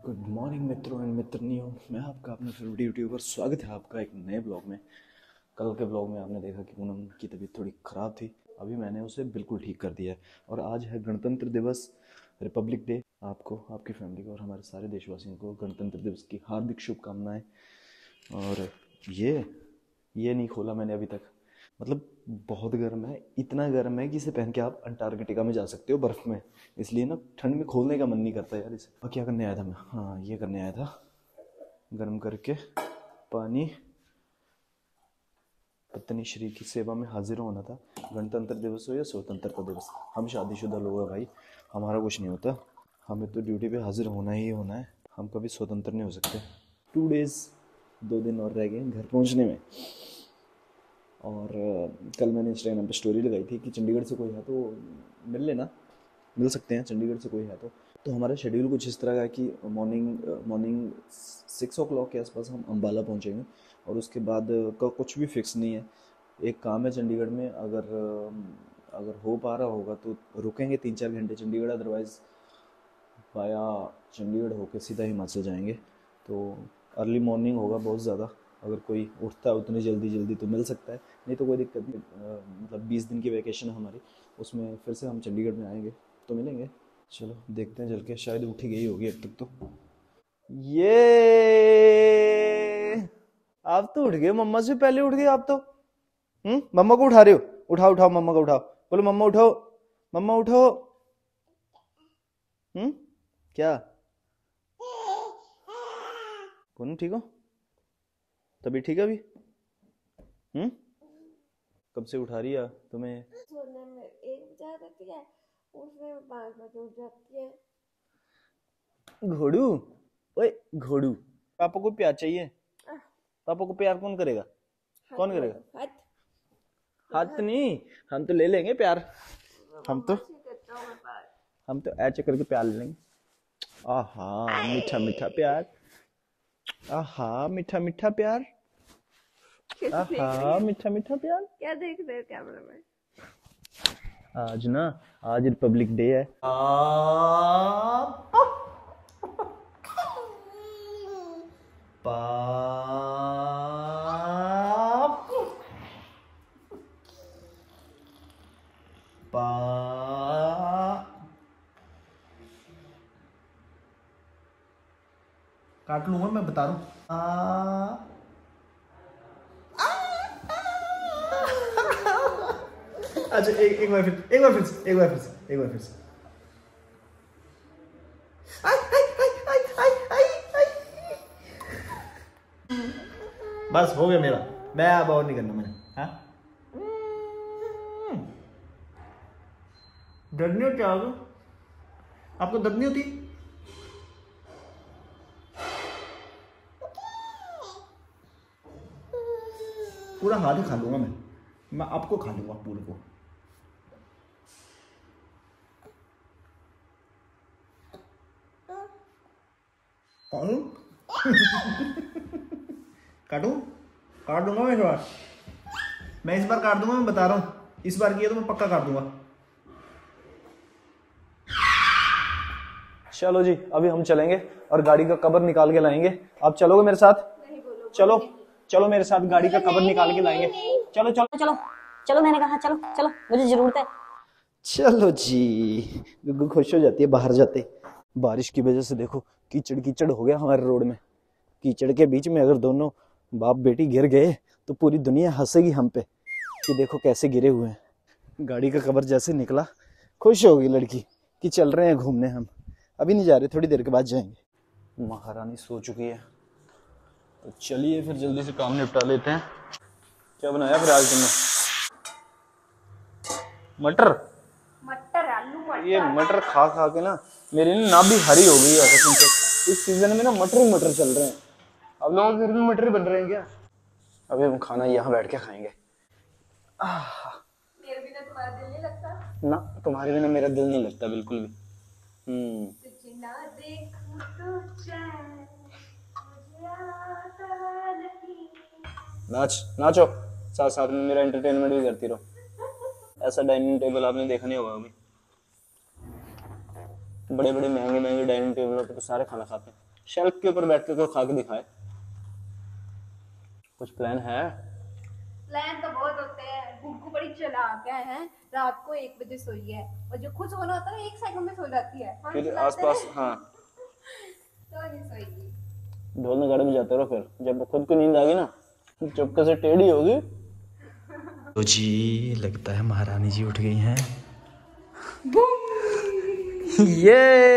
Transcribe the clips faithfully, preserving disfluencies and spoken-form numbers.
Good morning मित्रों and मित्रनियों, मैं आपका अपना फेवरेट यूट्यूबर स्वागत है आपका एक नए ब्लॉग में। कल के ब्लॉग में आपने देखा कि पूनम की तबीयत थोड़ी ख़राब थी। अभी मैंने उसे बिल्कुल ठीक कर दिया है और आज है गणतंत्र दिवस, रिपब्लिक डे। आपको, आपकी फैमिली को और हमारे सारे देशवासियों को गणतंत्र दिवस की हार्दिक शुभकामनाएं। और ये ये नहीं खोला मैंने अभी तक, मतलब बहुत गर्म है, इतना गर्म है कि इसे पहन के आप अंटार्कटिका में जा सकते हो बर्फ़ में। इसलिए ना ठंड में खोलने का मन नहीं करता यार इसे। और क्या करने आया था मैं? हाँ, ये करने आया था, गर्म करके पानी पत्नी श्री की सेवा में हाजिर होना था। गणतंत्र दिवस हो या स्वतंत्रता दिवस, हम शादीशुदा लोग हैं भाई, हमारा कुछ नहीं होता। हमें तो ड्यूटी पे हाजिर होना ही होना है, हम कभी स्वतंत्र नहीं हो सकते। टू डेज़ दो दिन और रह गए घर पहुंचने में। और कल मैंने इंस्टाग्राम पे स्टोरी लगाई थी कि चंडीगढ़ से कोई है तो मिल लेना, मिल सकते हैं चंडीगढ़ से कोई है तो। तो हमारा शेड्यूल कुछ इस तरह का है कि morning morning six o'clock के आसपास हम अम्बाला पहुंचेंगे और उसके बाद का कुछ भी फिक्स नहीं है। एक काम है चंडीगढ़ में, अगर अगर हो पा रहा होगा तो रुकेंगे तीन चार घंटे चंडीगढ़, अदरवाइज़ वाया चंडीगढ़ होके सीधा हिमाचल जाएंगे। तो अर्ली मॉर्निंग होगा बहुत ज़्यादा, अगर कोई उठता है उतनी जल्दी जल्दी तो मिल सकता है, नहीं तो कोई दिक्कत नहीं। मतलब बीस दिन की वैकेशन है हमारी, उसमें फिर से हम चंडीगढ़ में आएंगे तो मिलेंगे। चलो देखते हैं चल के, शायद उठी गई होगी अब तक तो। ये आप तो उठ गए, मम्मा से पहले उठ गए आप तो। हम्म, मम्मा को उठा रहे हो? उठाओ उठाओ, मम्मा को उठाओ, बोलो मम्मा उठाओ, मम्मा उठो। हम्म, क्या कौन? ठीक हो? तभी ठीक है अभी? हम्म, कब से उठा रही है तुम्हें? सोने में एक बजा देती है, उसमें पाँच बजे उठ जाती है। घोड़ू, ओए घोड़ू, पापा को प्यार चाहिए। पापा को प्यार कौन करेगा? कौन करेगा? हाथ हाथ नहीं, हम तो ले लेंगे प्यार। हम तो हम तो ऐसे करके प्यार ले लेंगे। आहा मीठा मीठा प्यार, आहा मीठा मीठा प्यार, आहा मीठा मीठा प्यार। क्या देख रहे हो कैमरा में? आज ना, आज रिपब्लिक डे है। आप पाप पा काट लूंगा मैं, बता रहा हूँ। अच्छा एक एक बार फिर एक बार फिर से एक बार फिर से एक बार फिर से आई, आई, आई, आई, आई, आई, आई। बस हो गया मेरा, मैं अब और नहीं करना मैंने। हाँ, दर्द नहीं होती आपको? आपको दर्द नहीं होती? पूरा हाथ ही खा लूंगा मैं मैं आपको खा लूंगा पूरे को। काटू काट दूंगा मैं इस बार, मैं इस बार काट दूंगा, मैं बता रहा हूँ। इस बार किया तो मैं पक्का काट दूंगा। चलो जी, अभी हम चलेंगे और गाड़ी का कवर निकाल के लाएंगे। आप चलोगे मेरे साथ? चलो चलो मेरे साथ, गाड़ी का कवर निकाल के लाएंगे। चलो चलो चलो चलो, मैंने कहा चलो चलो, मुझे जरूरत है। चलो जी, गुग्गू खुश हो जाती है बाहर जाते। बारिश की वजह से देखो कीचड़ कीचड़ हो गया हमारे रोड में। कीचड़ के बीच में अगर दोनों बाप बेटी गिर गए तो पूरी दुनिया हंसेगी हम पे कि देखो कैसे गिरे हुए हैं। गाड़ी का कवर जैसे निकला, खुश होगी लड़की कि चल रहे हैं घूमने। हम अभी नहीं जा रहे, थोड़ी देर के बाद जाएंगे। महारानी सो चुकी है तो चलिए फिर जल्दी से काम निपटा लेते हैं। क्या बनाया फिर आज तुमने? मटर? मटर आलू मटर। ये मटर खा खा के ना मेरी ना नाभि हरी हो गई है कसम से। इस सीजन में ना मटर ही मटर चल रहे हैं। अब लोगों के घर में मटर बन रहे हैं क्या? अभी हम खाना यहाँ बैठ के खाएंगे। मेरे बिना तुम्हारा दिल नहीं लगता ना, तुम्हारे बिना मेरा दिल नहीं लगता बिल्कुल भी। हम्म, तुझे ना देखूं तो चैन मुझे आता नहीं। नाच नाचो, साथ साथ में मेरा एंटरटेनमेंट भी करती रहो। ऐसा डाइनिंग टेबल आपने देखा नहीं होगा अभी। बड़े बड़े महंगे महंगे डाइनिंग टेबलों पे तो सारे खाना खाते हैं। शेल्फ के ऊपर बैठ के खा के दिखाए। कुछ प्लान है? प्लान तो बहुत होते हैं। गुग्गू बड़ी चालाक है, रात को एक बजे सोई है और जो खुद सोना होता है एक सेकंड में सो जाती है। फिर आसपास हाँ तो नहीं सोएगी। ढोल नगाड़े में जाते रहो, फिर जब खुद को नींद आ गई ना चुपके से टेढ़ी होगी। तो जी लगता है महारानी जी उठ गई हैं। ये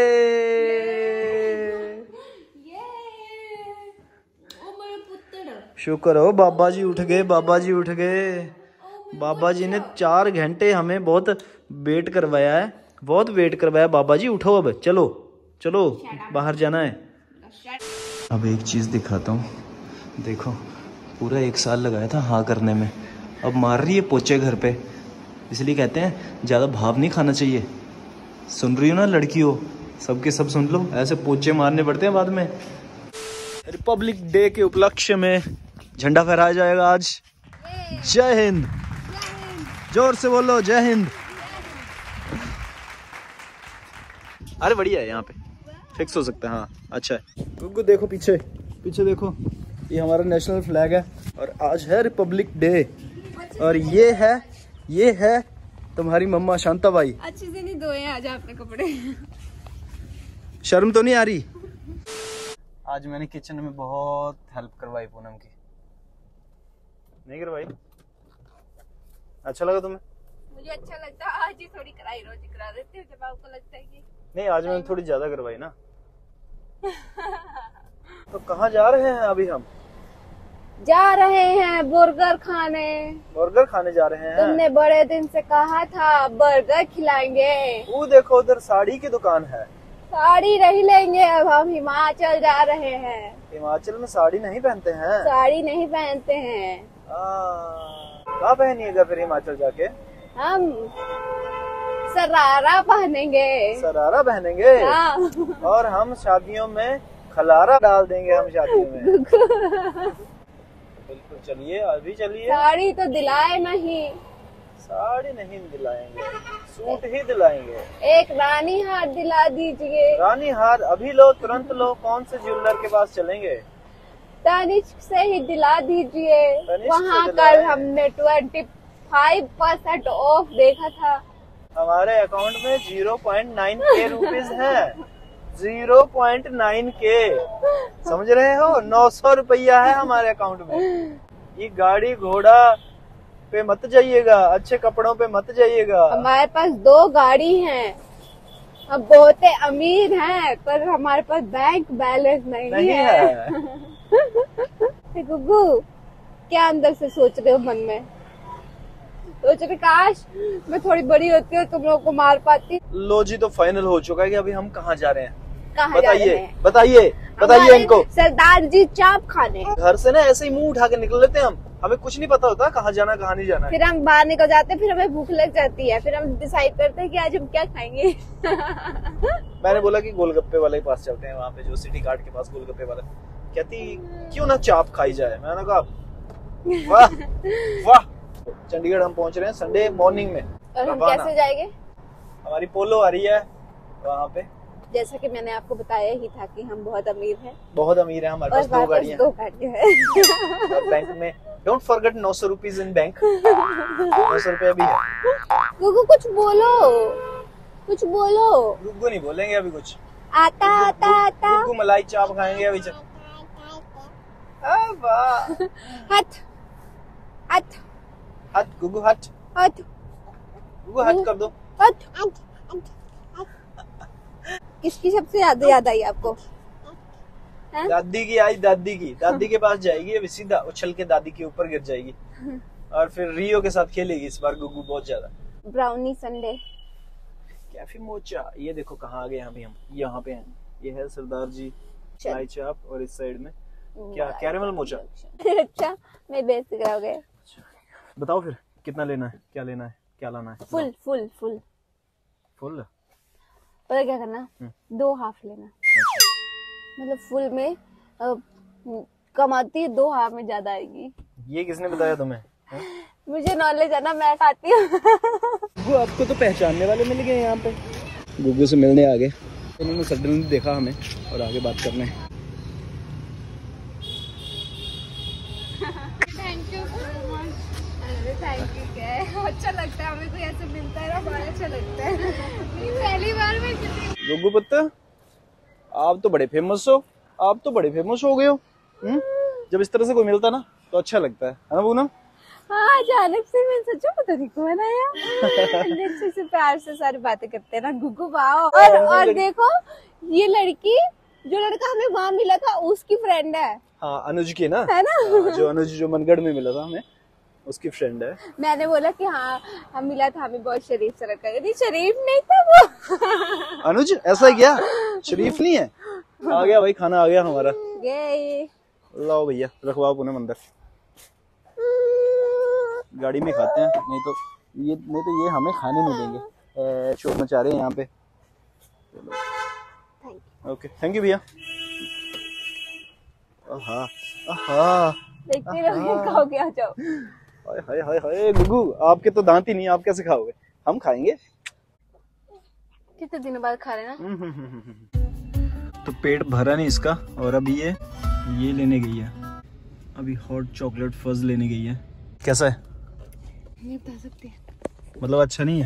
शुक्र हो बाबा जी उठ गए, बाबा जी उठ गए। बाबा जी ने चार घंटे हमें बहुत वेट करवाया है, बहुत वेट करवाया। बाबा जी उठो, अब चलो चलो बाहर जाना है। अब एक चीज दिखाता हूँ, देखो पूरा एक साल लगाया था हाँ करने में, अब मार रही है पोचे घर पे। इसलिए कहते हैं ज़्यादा भाव नहीं खाना चाहिए। सुन रही हो ना लड़की हो, सबके सब सुन लो, ऐसे पोचे मारने पड़ते हैं बाद में। रिपब्लिक डे के उपलक्ष्य में झंडा फहराया जाएगा आज। जय हिंद, जोर से बोलो जय हिंद। अरे बढ़िया है, यहाँ पे फिक्स हो सकता है। हाँ अच्छा है। गुग्गू देखो पीछे, पीछे देखो, ये हमारा नेशनल फ्लैग है और आज है रिपब्लिक डे। और ये है ये है तुम्हारी मम्मा शांताबाई। अच्छे से नहीं धोए आज आपने कपड़े। शर्म तो नहीं आ रही? आज मैंने किचन में बहुत हेल्प करवाई पूनम की। नहीं करवाई? अच्छा लगा तुम्हें? मुझे अच्छा लगता है। आज ही थोड़ी कराई, रोज करा देते हो जब आपको लगता है कि नहीं, आज मैंने थोड़ी ज्यादा करवाई ना। तो कहाँ जा रहे हैं अभी हम? जा रहे हैं बर्गर खाने। बर्गर खाने जा रहे हैं? तुमने बड़े दिन से कहा था बर्गर खिलाएंगे। वो देखो उधर साड़ी की दुकान है। साड़ी नहीं लेंगे, अब हम हिमाचल जा रहे हैं। हिमाचल में साड़ी नहीं पहनते हैं? साड़ी नहीं पहनते हैं। कहाँ पहनिएगा फिर हिमाचल जाके? हम सरारा पहनेंगे। सरारा पहनेंगे? हाँ। और हम शादियों में खलारा डाल देंगे हम शादियों में। बिल्कुल, चलिए अभी चलिए। साड़ी तो दिलाए नहीं। साड़ी नहीं दिलाएंगे, सूट ही दिलाएंगे। एक रानी हार दिला दीजिए। रानी हार अभी लो, तुरंत लो। कौन से ज्वेलर के पास चलेंगे? तनिष्क से ही दिला दीजिए। वहाँ कल हमने ट्वेंटी फाइव परसेंट ऑफ देखा था। हमारे अकाउंट में जीरो पॉइंट नाइन के रुपीज है। जीरो पॉइंट नाइन के, समझ रहे हो? नौ सौ रुपया है हमारे अकाउंट में। ये गाड़ी घोड़ा पे मत जाइएगा, अच्छे कपड़ों पे मत जाइएगा। हमारे पास दो गाड़ी हैं, हम बहुत अमीर हैं, पर हमारे पास बैंक बैलेंस नहीं, नहीं है, है। गुग्गू क्या अंदर से सोच रहे हो मन में? सोच रहे काश मैं थोड़ी बड़ी होती और तुम लोगों को मार पाती। लो जी, तो फाइनल हो चुका है कि अभी हम कहाँ जा रहे हैं? कहाँ जा रहे बताइए हैं? बताइए बताइए इनको। सरदार जी चाप खाने। घर से ना ऐसे ही मुंह उठा के निकल लेते हैं हम, हमें कुछ नहीं पता होता कहाँ जाना कहाँ नहीं जाना है। फिर हम बाहर निकल जाते हैं, फिर हमें भूख लग जाती है, फिर हम डिसाइड करते हैं कि आज हम क्या खाएंगे। मैंने बोला कि गोलगप्पे वाले के पास चलते हैं, वहाँ पे जो सिटी कार्ड के पास गोलगप्पे वाला। कहती क्यों ना चाप खाई जाए। मैंने कहा वाह वाह। चंडीगढ़ हम पहुँच रहे हैं संडे मॉर्निंग में। और हम कैसे जाएंगे? हमारी पोलो आ रही है वहाँ पे। जैसा कि मैंने आपको बताया ही था कि हम बहुत अमीर हैं। बहुत अमीर हैं, हमारे पास दो गाड़ियाँ दो गाड़ियाँ हैं। और बैंक में डोंट फॉरगेट नौ सौ रुपीज इन बैंक। नौ सौ रुपया भी है। गुग्गू कुछ बोलो, कुछ बोलो। गुग्गू नहीं बोलेंगे अभी कुछ। आता आता आता। गुग्गू मलाई चाप खाएंगे अभी। चल हट हट हट गुग्गू हट। हट गुग्गू हट कर दो। हट। किसकी सबसे ज्यादा याद आई आपको? है? दादी की आई, दादी की। दादी के पास जाएगी अभी, सीधा उछल के दादी के ऊपर गिर जाएगी और फिर रियो के साथ खेलेगी इस बार गुग्गू बहुत ज्यादा। Brownie sundae cafe mocha. ये देखो कहाँ आ गए अभी हम, यहाँ पे हैं। ये है सरदार जी मलाई चाप और इस साइड में क्या कैरेमल मोचा। अच्छा मैं बेइज्जती कराओगे। बताओ फिर कितना लेना है, क्या लेना है, क्या लाना है? Full full full full. पता क्या करना, दो हाफ लेना। मतलब फुल में आ, कमाती है, दो हाफ में ज्यादा आएगी। ये किसने बताया तुम्हें? मुझे नॉलेज है ना, मैं खाती हूँ। गुग्गू आपको तो पहचानने वाले मिल गए यहाँ पे। गुग्गू से मिलने आ गए, उन्होंने सडनली देखा हमें और आगे बात करने। Thank you so much. अरे थैंक यू क्या है, अच्छा लगता है हमें, कोई ऐसे मिलता है ना, बहुत अच्छा लगता है। पहली बार मैं किसी गुग्गू पत्ता, आप तो बड़े फेमस हो, आप तो बड़े फेमस हो गए हो। हुँ? जब इस तरह से कोई मिलता ना तो अच्छा लगता है, है ना पूनम? हाँ, अचानक से मैं सच में पता नहीं कौन आया। अच्छे से प्यार से सारी बातें करते हैं ना गुग्गू वाओ। और और देखो ये लड़की, जो लड़का हमें वहाँ मिला था उसकी फ्रेंड है। हाँ, अनुज की ना, है ना? हाँ, जो अनुज जो मनगढ़ में मिला था हमें, उसकी फ्रेंड है। मैंने बोला कि हाँ हम मिला था, हमें बहुत शरीफ सा लड़का, नहीं शरीफ नहीं था वो। अनुज ऐसा है क्या? शरीफ नहीं है? आ गया भाई, खाना आ गया हमारा। ये लाओ भैया, रखवाओ पूनम अंदर, गाड़ी में खाते हैं, नहीं तो ये नहीं तो ये हमें खाने नहीं देंगे। शोर मचा रहे हैं यहाँ पे। ओके, थैंक यू भैया। आहा आहा, देखते रहो खाओगे, आ जाओ। हाय हाय हाय हाय गुग्गू, आपके तो दांत ही नहीं, आप कैसे खाओगे? हम खाएंगे। कितने दिनों बाद खा रहे हैं ना। तो पेट भरा नहीं इसका, और अभी ये ये लेने गई है, अभी हॉट चॉकलेट फज लेने गई है। कैसा है? नहीं बता सकते, मतलब अच्छा नहीं है?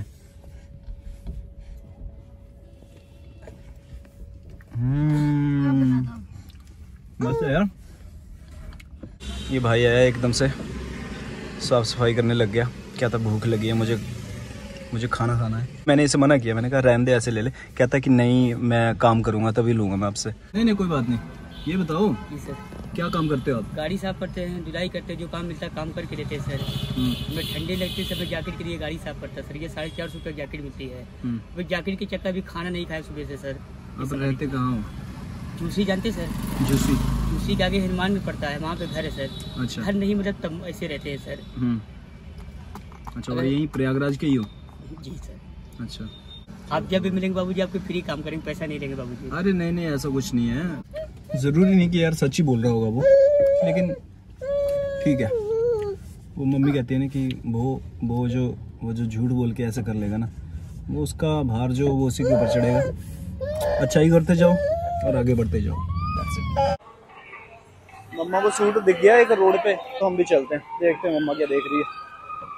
हम्म, मस्त है यार। ये भाई आया एकदम से, साफ सफाई करने लग गया। क्या था, भूख लगी है मुझे, मुझे खाना खाना है। मैंने इसे मना किया, मैंने कहा रहने दे, ऐसे ले ले। कहता कि नहीं मैं काम करूंगा तभी लूंगा मैं आपसे। नहीं नहीं कोई बात नहीं। ये बताओ जी सर, क्या काम करते हो आप? गाड़ी साफ करते हैं, धुलाई करते हैं, जो काम मिलता है काम करके देते हैं सर। हमें ठंडी लगती है, सब मैं जैकेट के लिए गाड़ी साफ करता है सर। ये साढ़े चार सौ रुपये जैकेट मिलती है। वो जैकेट के चक्कर भी खाना नहीं खाया सुबह से सर। आप रहते कहाँ हो? जूसी जानते सर? जूसी? जूसी के आगे हनुमान में पड़ता है, वहाँ पे घर है सर। अच्छा। घर नहीं मतलब तब ऐसे रहते हैं सर। अच्छा, और यही प्रयागराज के ही हो? जी सर। अच्छा, आप जब भी मिलेंगे बाबूजी आपको फ्री काम करेंगे, पैसा नहीं लेंगे बाबूजी। अरे नहीं नहीं ऐसा कुछ नहीं है, जरूरी नहीं कि यार सच ही बोल रहा होगा वो, लेकिन ठीक है। वो मम्मी कहती है ना कि वो वो जो वो जो झूठ बोल के ऐसा कर लेगा ना, वो उसका भार जो वो उसी के ऊपर चढ़ेगा। अच्छा ही करते जाओ और आगे बढ़ते जाओ। That's it. मम्मा को सूट दिख गया एक रोड पे, तो हम भी चलते हैं, देखते हैं मम्मा क्या देख रही है।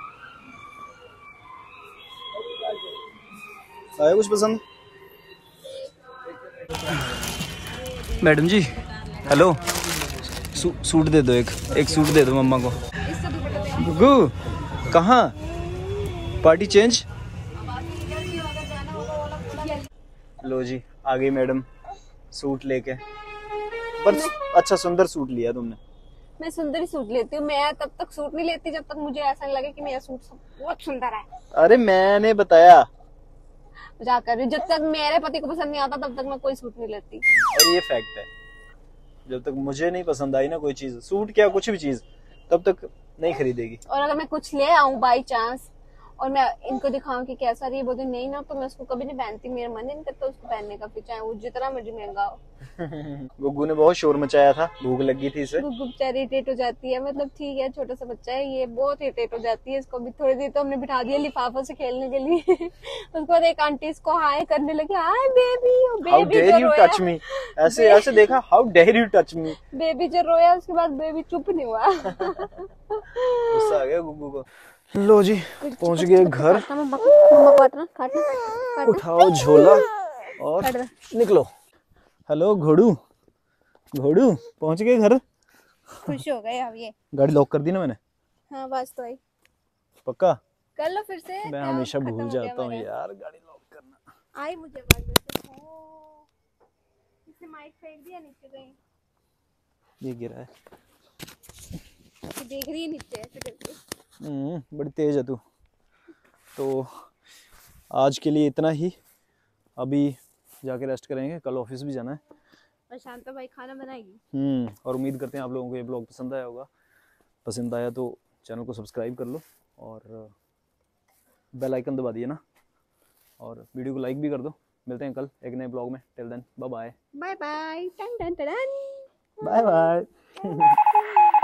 आया कुछ पसंद? मैडम जी हेलो, सू, सूट दे दो, एक एक सूट दे दो मम्मा को। गुग्गू कहाँ? Party change? लो जी आ गई मैडम सूट लेके। पर अच्छा सुंदर सूट लिया तुमने। मैं सुंदर ही सूट लेती हूँ, मैं तब तक सूट नहीं लेती जब तक मुझे ऐसा नहीं लगे कि मेरा सूट बहुत सुंदर है। अरे मैंने बताया। मजाक कर रही हूँ, जब तक मेरे पति को पसंद नहीं आता तब तक मैं कोई सूट नहीं लेती। और ये फैक्ट है, जब तक मुझे नहीं पसंद आई ना कोई चीज, सूट क्या कुछ भी चीज, तब तक नहीं खरीदेगी। और अगर मैं कुछ ले आऊं बाई चांस और मैं इनको दिखाऊं कि कैसा रही, बोलते नहीं ना, तो मैं उसको कभी नहीं पहनती। मेरा मन नहीं करता उसको पहनने का, फिर चाहे वो जितना मर्जी महंगा हो। गुग्गू ने बहुत शोर मचाया था, भूख लगी थी इसे। गुग्गू बेचारी इरिटेट हो जाती है, मतलब ठीक है छोटा सा बच्चा है ये, बहुत इरिटेट हो जाती है। इसको भी थोड़ी देर तो हमने बिठा दिया लिफाफों से खेलने के लिए। उसके बाद एक आंटी इसको हाय करने लगी, hi baby. How dare you touch me, ऐसे ऐसे देखा, how dare you touch me. Baby जो रोया उसके बाद बेबी चुप नहीं हुआ। गुस्सा आ गया गुग्गू को। लो जी पहुंच गए घर, उठाओ झोला और निकलो। हेलो घोड़ू, घोड़ू पहुंच गए घर? खुश हो गए अब ये। गाड़ी लॉक कर दी ना मैंने? हाँ बस तो आई, पक्का? कर लो फिर से। मैं हमेशा भूल जाता हूँ यार गाड़ी लॉक करना। आई मुझे बात वैसे। इसने माइक फेंक दिया नीचे कहीं, ये गिरा है। देख रही है नीचे ऐसे करके। हम्म बड़ी तेज है तू। तो आज के लिए इतना ही, अभी जाके रेस्ट करेंगे, कल ऑफिस भी जाना है। और शांता भाई खाना बनाएगी। हम्म और उम्मीद करते हैं आप लोगों को ये ब्लॉग पसंद आया होगा। पसंद आया तो चैनल को सब्सक्राइब कर लो और बेल आइकन दबा दिए ना, और वीडियो को लाइक भी कर दो। मिलते हैं कल एक नए ब्लॉग में। Till then bye bye. Bye bye. टन टन टन। Bye bye.